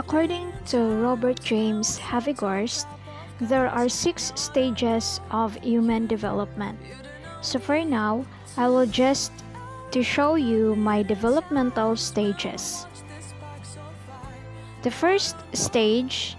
According to Robert James Havighurst, there are 6 stages of human development. So for now, I will just to show you my developmental stages. The first stage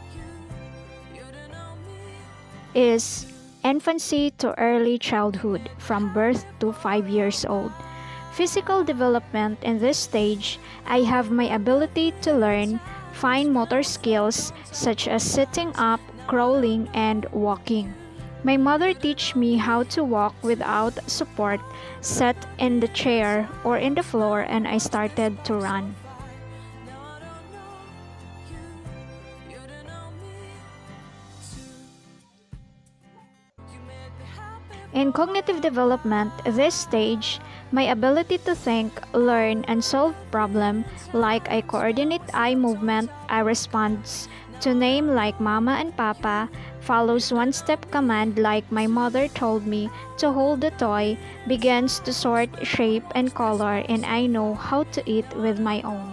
is infancy to early childhood, from birth to 5 years old. Physical development in this stage, I have my ability to learn fine motor skills such as sitting up, crawling, and walking. My mother teach me how to walk without support, sat in the chair or in the floor, and I started to run. In cognitive development, this stage, my ability to think, learn, and solve problems, like I coordinate eye movement, I respond to name like mama and papa, follows one-step command like my mother told me to hold the toy, begins to sort shape and color, and I know how to eat with my own.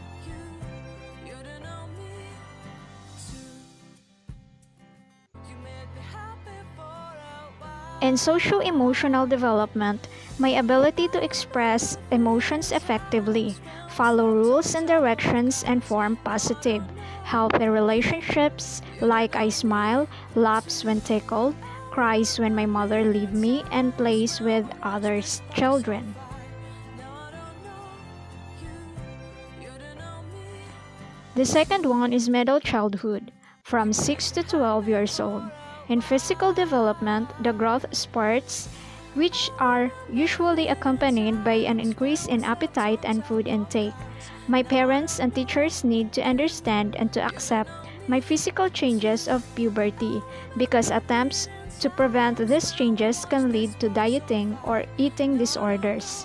In socio-emotional development, my ability to express emotions effectively, follow rules and directions, and form positive, healthy relationships like I smile, laughs when tickled, cries when my mother leaves me, and plays with others' children. The second one is middle childhood, from 6 to 12 years old. In physical development, the growth spurts, which are usually accompanied by an increase in appetite and food intake. My parents and teachers need to understand and to accept my physical changes of puberty, because attempts to prevent these changes can lead to dieting or eating disorders.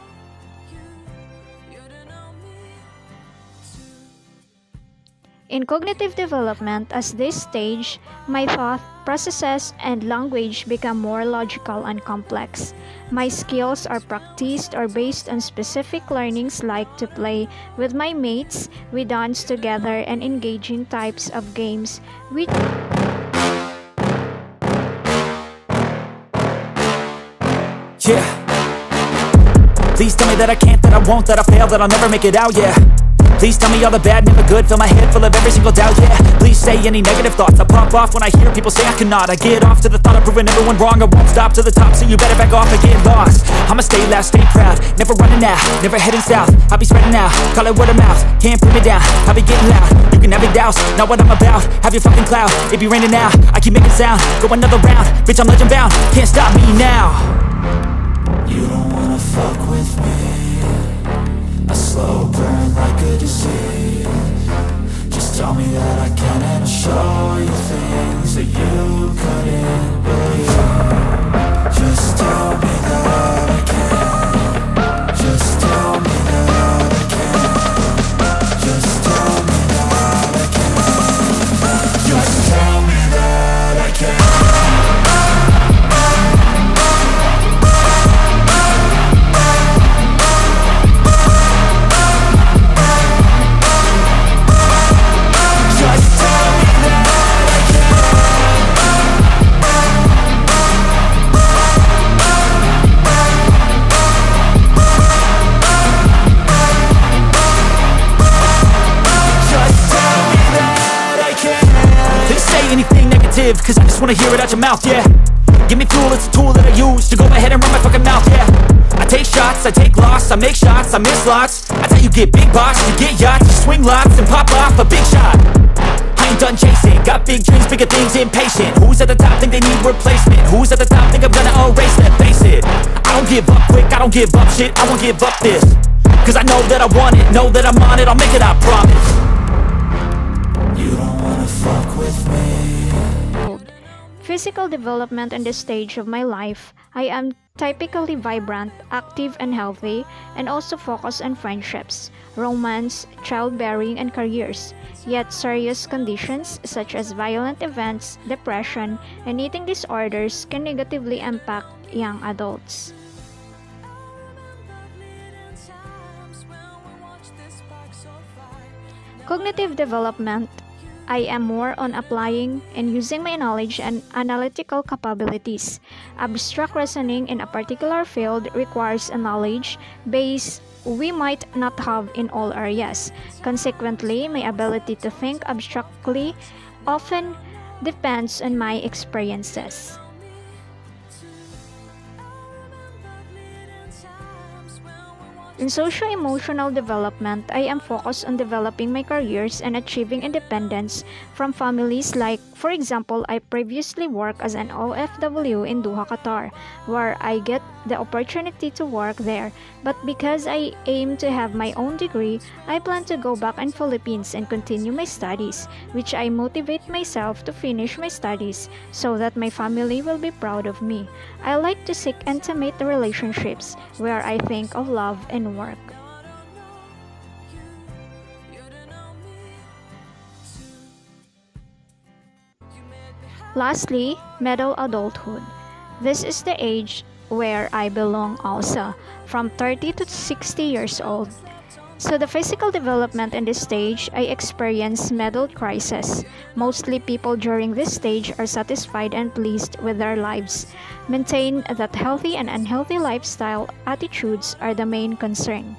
In cognitive development, at this stage, my thought processes and language become more logical and complex. My skills are practiced or based on specific learnings, like to play with my mates, we dance together, and engaging types of games which yeah. Please tell me that I can't, that I won't, that I fail, that I'll never make it out, yeah. Please tell me all the bad, never good, fill my head full of every single doubt, yeah. Please say any negative thoughts, I pop off when I hear people say I cannot. I get off to the thought of proving everyone wrong, I won't stop to the top, so you better back off and get lost. I'ma stay loud, stay proud, never running out, never heading south. I'll be spreading out, call it word of mouth, can't put me down, I'll be getting loud. You can have your doubts, not what I'm about, have your fucking clout. It be raining now, I keep making sound, go another round, bitch I'm legend bound, can't stop me now. You don't wanna fuck with me, a slow burn like a disease. Just tell me that I can and I'll show you things that you couldn't believe. Just tell me that I can. Just tell me that I can. Just tell me that I can. Just tell me that I can. Cause I just wanna hear it out your mouth, yeah. Give me fuel, it's a tool that I use to go ahead and run my fucking mouth, yeah. I take shots, I take loss, I make shots, I miss lots. That's how you get big box, you get yachts, you swing lots and pop off a big shot. I ain't done chasing, got big dreams, bigger things, impatient. Who's at the top think they need replacement? Who's at the top think I'm gonna erase them? Face it, I don't give up quick, I don't give up shit, I won't give up this. Cause I know that I want it, know that I'm on it, I'll make it, I promise. You don't wanna fuck with me. Physical development in this stage of my life, I am typically vibrant, active, and healthy, and also focus on friendships, romance, childbearing, and careers. Yet serious conditions such as violent events, depression, and eating disorders can negatively impact young adults. Cognitive development I am more on applying and using my knowledge and analytical capabilities. Abstract reasoning in a particular field requires a knowledge base we might not have in all areas. Consequently, my ability to think abstractly often depends on my experiences. In socio-emotional development, I am focused on developing my careers and achieving independence from families like, for example, I previously worked as an OFW in Doha, Qatar, where I get the opportunity to work there. But because I aim to have my own degree, I plan to go back in Philippines and continue my studies, which I motivate myself to finish my studies so that my family will be proud of me. I like to seek intimate relationships where I think of love and work. Lastly, middle adulthood. This is the age where I belong also, from 30 to 60 years old. So the physical development in this stage, I experience middle crisis. Mostly people during this stage are satisfied and pleased with their lives. Maintain that healthy and unhealthy lifestyle attitudes are the main concern.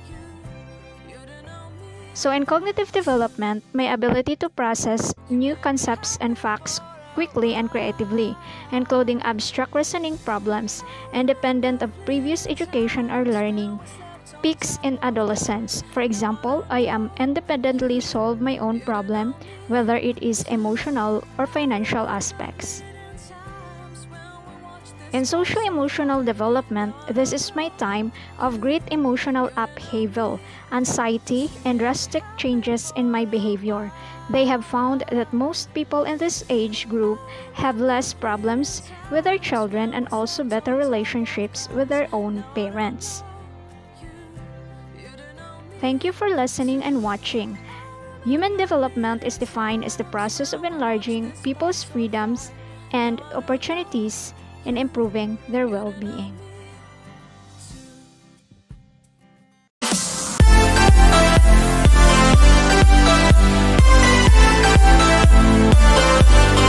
So in cognitive development, my ability to process new concepts and facts quickly and creatively, including abstract reasoning problems, independent of previous education or learning, peaks in adolescence. For example, I am independently solve my own problem, whether it is emotional or financial aspects. In socio-emotional development, this is my time of great emotional upheaval, anxiety, and drastic changes in my behavior. They have found that most people in this age group have less problems with their children and also better relationships with their own parents. Thank you for listening and watching. Human development is defined as the process of enlarging people's freedoms and opportunities in improving their well-being.